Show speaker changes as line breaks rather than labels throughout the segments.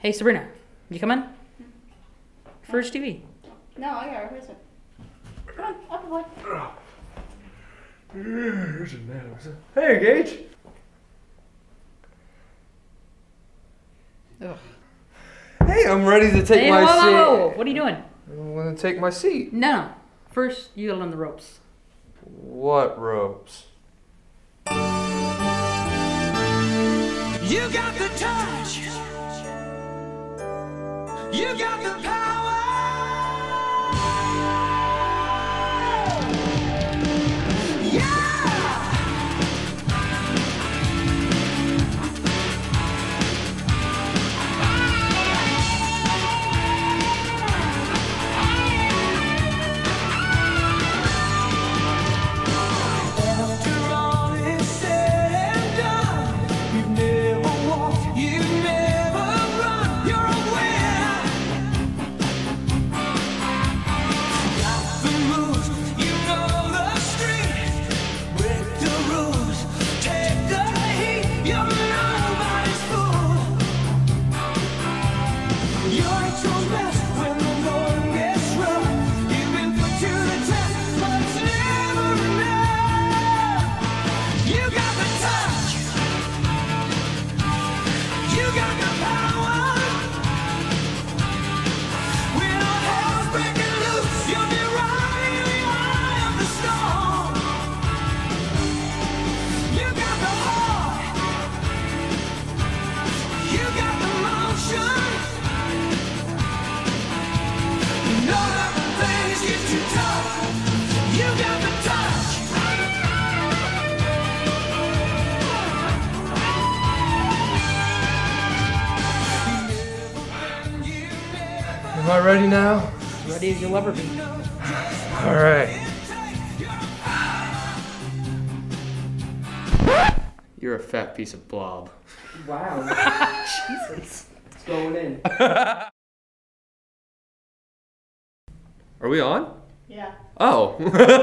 Hey, Sabrina, you coming? For RidgeTV.
No, I got a replacement. Come on, up boy.
Hey, Gage.
Ugh.
Hey, I'm ready to take my seat.
Whoa. What are you doing?
I want to take my seat.
No. First, you gotta learn the ropes.
What ropes?
You got the touch. You got the power.
Am I ready now?
Ready as you'll ever be.
All right. You're a fat piece of blob.
Wow. Jesus.
It's going in. Are we on?
Yeah.
Oh.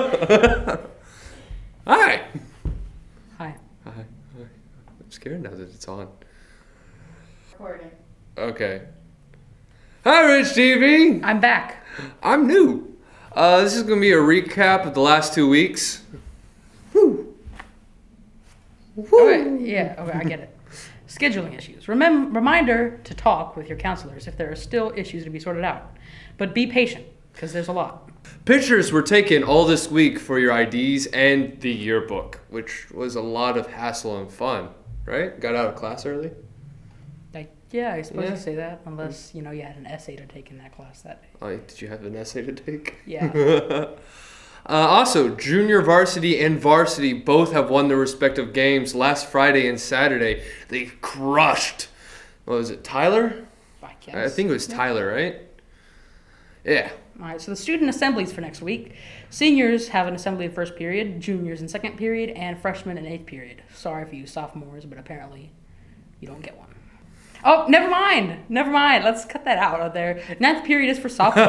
Hi.
Hi.
Hi. I'm scared now that it's on.
Recording.
Okay. Hi, RidgeTV.
I'm back.
I'm new. This is gonna be a recap of the last 2 weeks. Woo.
Okay, yeah, okay, I get it. Scheduling issues. Reminder to talk with your counselors if there are still issues to be sorted out. But be patient, because there's a lot.
Pictures were taken all this week for your IDs and the yearbook, which was a lot of hassle and fun, right? Got out of class early?
Yeah, I suppose
Yeah.
you say that, unless, you know, you had an essay to take in that class that day.
Oh, did you have an essay to take?
Yeah.
Also, junior varsity and varsity both have won their respective games last Friday and Saturday. They crushed, what was it, Tyler?
I guess.
I think it was Tyler, right? Yeah.
All right, so the student assemblies for next week. Seniors have an assembly in first period, juniors in second period, and freshmen in eighth period. Sorry for you sophomores, but apparently you don't get one. Oh, never mind. Never mind. Let's cut that out there. Ninth period is for sophomores.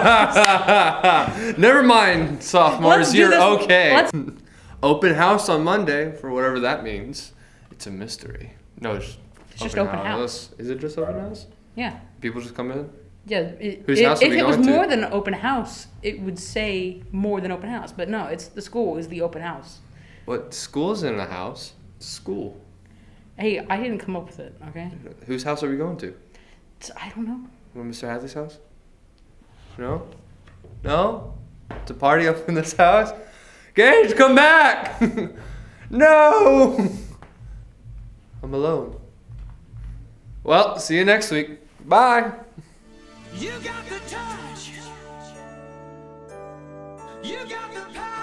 Never mind, sophomores.
Let's do
You're
this.
okay. Open house on Monday, for whatever that means. It's a mystery. No, it's
just open house.
Is it just open house?
Yeah.
People just come in?
Yeah.
Whose house are
if
we
it was
going to?
more than an open house, it would say more than open house. But no, it's the school is the open house.
What? School's in a house. It's school.
Hey, I didn't come up with it, okay?
Whose house are we going to?
I don't know.
Mr. Hadley's house? No? No? It's a party up in this house? Gage, come back! No! I'm alone. Well, see you next week. Bye!
You got the touch. You got the power.